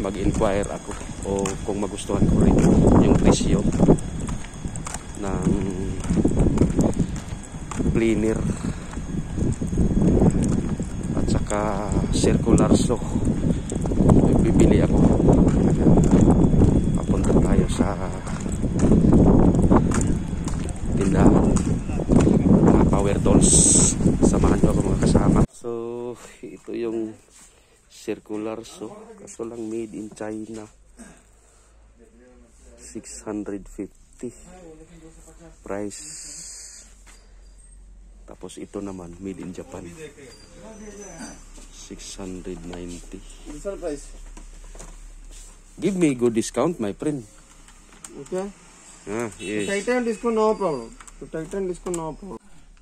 mag-inquire ako o kung magustuhan ko rin yung presyo ng planer at saka circular saw. Bibili ako. Papunta tayo sa tindahan mga power tools. Samahan nyo ako mga kasama. So ito yung circular saw, kaso lang made in China. 650 price. Tapos ito naman made in Japan, 690. Price. Give me good discount, my friend. Okay. Yes. Titan discount no problem. Titan discount no problem.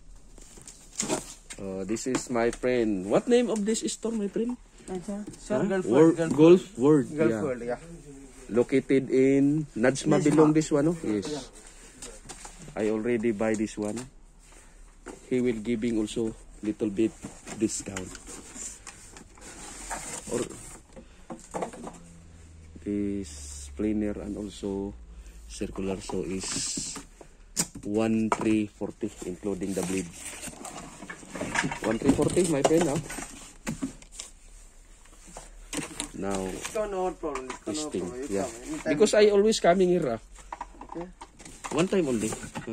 This is my friend. What name of this store, my friend? Sir, Golf World. Gulf World, yeah. Located in Najma. Najma. Belong this one, no? Yes. I already buy this one. He will giving also little bit discount. Or this planer and also circular saw is 1,340 including the blade. 1,340, my friend, huh? Now No problem. testing, yeah. Because I always coming here, Okay. one time only. Huh?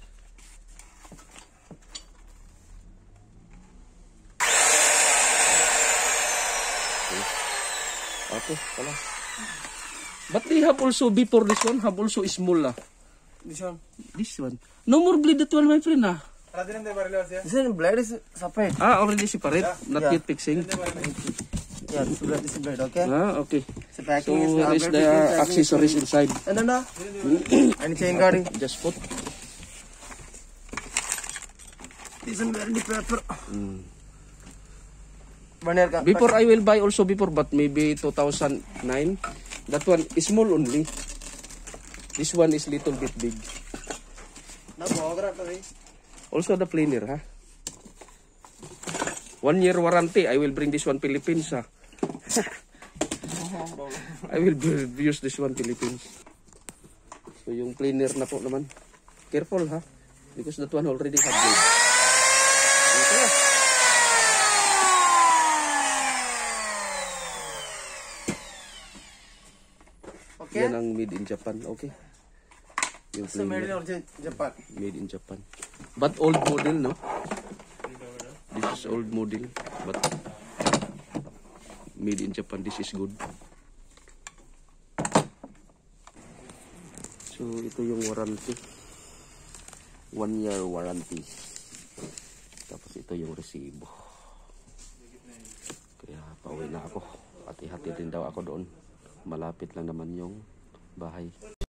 Okay, pala. But they have also before this one have also small This one. This one. No more bleed that one, my friend This one blade is separate. already separate, not Yeah. yet fixing. Yeah, this is blade, okay? Okay. So So packing is here is the packing accessories inside. And then any chain guarding. Just put. This one very paper. 1 year. Before I will buy also before, but maybe 2009. That one is small only. This one is little bit big. No, Also the planer, 1 year warranty. I will bring this one Philippines, I will use this one Philippines. So yung planer na po naman. Careful, because that one already have blade. Okay. Yan ang made in Japan, okay? Yung So made in planer, Japan. made in Japan. But old model, no? This is old model, but made in Japan. This is good. So ito yung warranty, 1 year warranty. Tapos ito yung resibo. Kaya pauwi na ako. Hati-hati din daw ako doon. Malapit lang naman yung bahay.